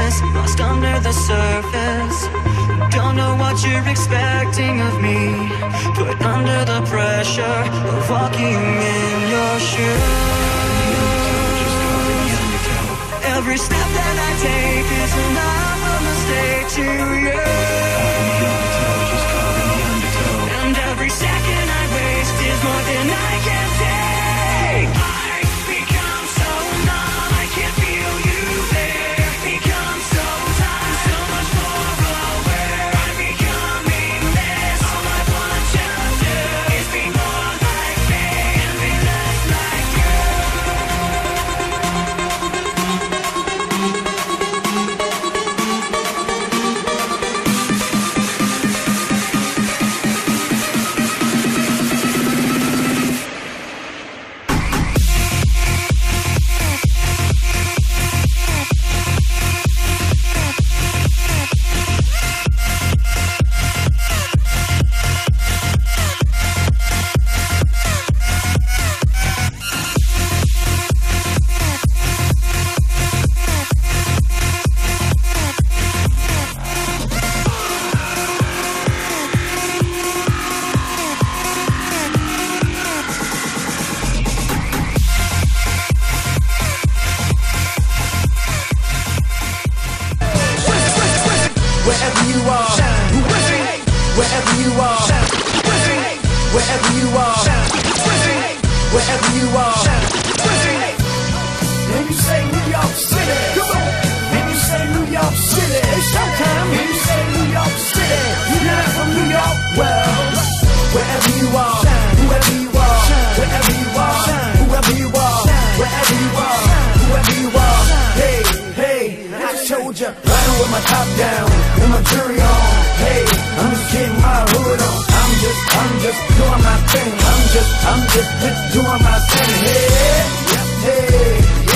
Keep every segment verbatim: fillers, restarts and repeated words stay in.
darkness, lost under the surface. Don't know what you're expecting of me, put under the pressure of walking in your shoes. Every step that I take is another mistake to you, and every second I waste is more than I can take. I become so numb, I can't feel you there. Become so tired, so much more aware. I'm becoming this. All I want to do is be more like me and be less like you. Wherever you are, wherever you are, wherever you are, wherever you are. And you say New York City, come on. And you say New York City, it's showtime. And you say New York City, you're not from New York. Well, wherever you are, whoever you are, wherever you are, whoever you are, wherever you are, whoever you are. Hey, hey, I told ya, riding with my top down. My jury on, hey, I'm just getting my hood on. I'm just, I'm just doing my thing. I'm just, I'm just doing my thing. Hey, hey,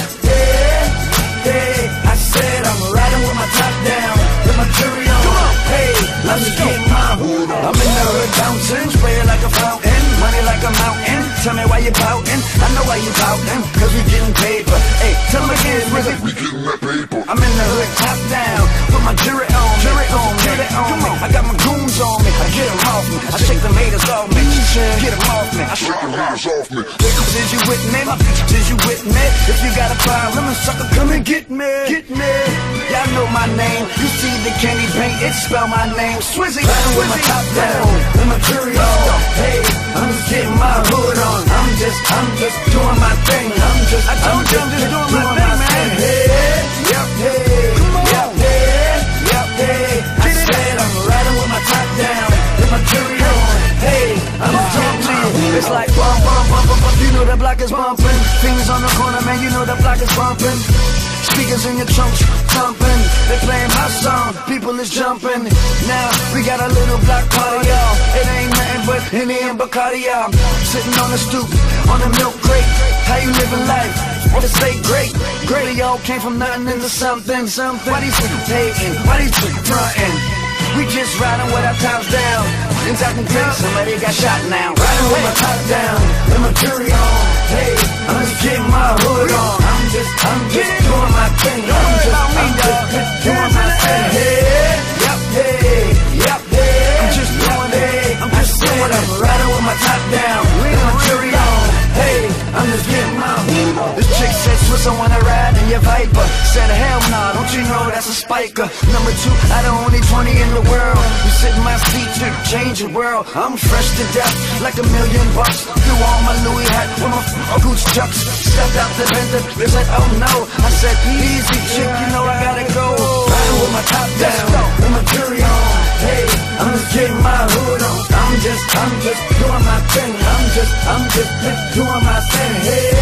hey, hey. I said I'm riding with my top down, with my jury on. Hey, I'm just getting my hood on. I'm in the hood bouncing, spray it like a fountain, money like a mountain. Tell me why you pouting? I know why you pouting, cause we getting paper. Hey, tell them again, nigga. We getting that paper. I'm in the hood top down, put my jury on. Jury on, jury on me. I got my goons on me. I get them off me. I shake them haters off me. Get them off me. I shake them haters off me. Bitches, is you with me? My bitches, is you with me? If you got a problem, a sucker, come and get me. Get me. Y'all know my name. You see the candy paint, it spell my name. Swizzy. Riding with my top down, with my jury on. Hey, I'm just getting my hood on. I'm just, I'm just doing my thing. I'm just, I told you I'm just doing my thing, man. Hey, yep, hey, yep, hey, yep, hey. I said I'm riding with my top down, with my jury on. Hey, I'm jumping. It's like bump, bump, bump, bump, bump. You know the block is bumping. Fingers on the corner, man. You know the block is bumping. Speakers in your trunks, thumping. They playing my song, people is jumping. Now we got a little block party, y'all. It ain't nothing but Henny and Bacardi, y'all. Sitting on the stoop, on the milk crate. How you living life? To stay great, great. Y'all came from nothing into something, something. Why these people hating? Why these people fronting? We just riding with our tops down. Things acting great, somebody got shot now. Riding with my top down, with my jury on. Hey, I'm just getting my hood on. I'm just, I'm just doing my thing. I'm just, I'm just doing my thing. Hey, yep, hey, yep, hey. I'm just doing it. I'm just doing it. I'm riding with my top down, with my jury on. Hey, I'm just getting my hood on. This chick said, Swiss, I wanna ride in your Viper. Said, hell nah, don't you know that's a spiker. Number two, I the only twenty in the world. You sit in my seat to change the world. I'm fresh to death, like a million bucks. Threw on my Louis hat with my Gucci chucks. Stepped out the vent, they said, oh no. I said, easy chick, you know I gotta go. Riding with my top down, with my jury on. Hey, I'm just getting my hood on. I'm just, I'm just doing my thing. I'm just, I'm just doing my thing. Hey.